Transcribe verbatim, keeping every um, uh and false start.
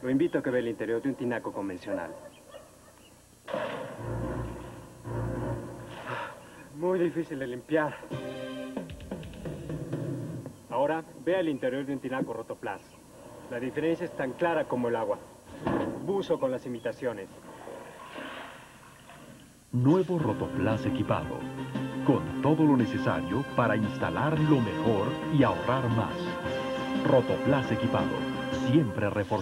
Lo invito a que vea el interior de un tinaco convencional. Muy difícil de limpiar. Ahora, vea el interior de un tinaco Rotoplas. La diferencia es tan clara como el agua. Buzo con las imitaciones. Nuevo Rotoplas equipado, con todo lo necesario para instalar lo mejor y ahorrar más. Rotoplas equipado, siempre reforzado.